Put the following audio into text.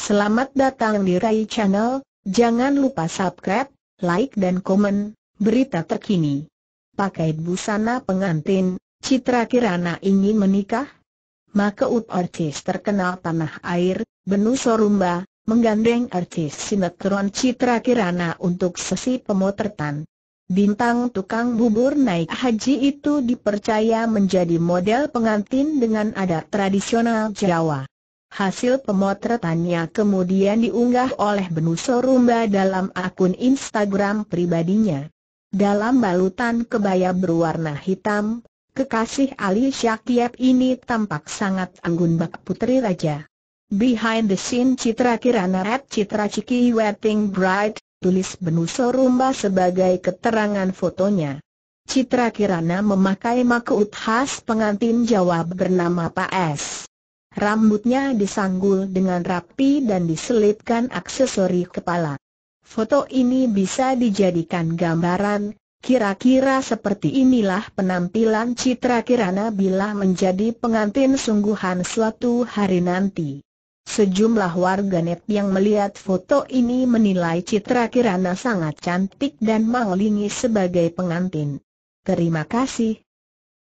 Selamat datang di Rai Channel. Jangan lupa subscribe, like dan komen berita terkini. Pakai busana pengantin, Citra Kirana ingin menikah? Makeup artis terkenal tanah air, Benu Sorumba, menggandeng artis sinetron Citra Kirana untuk sesi pemotretan. Bintang tukang bubur naik haji itu dipercaya menjadi model pengantin dengan adat tradisional Jawa. Hasil pemotretannya kemudian diunggah oleh Benu Sorumba dalam akun Instagram pribadinya. Dalam balutan kebaya berwarna hitam, kekasih Ali Syakib ini tampak sangat anggun bak putri raja. Behind the scene Citra Kirana @Citra Ciki Wedding Bride, tulis Benu Sorumba sebagai keterangan fotonya. Citra Kirana memakai makeup khas pengantin Jawa bernama Paes. Rambutnya disanggul dengan rapi dan diselipkan aksesori kepala. Foto ini bisa dijadikan gambaran, kira-kira seperti inilah penampilan Citra Kirana bila menjadi pengantin sungguhan suatu hari nanti. Sejumlah warganet yang melihat foto ini menilai Citra Kirana sangat cantik dan maulingis sebagai pengantin. Terima kasih.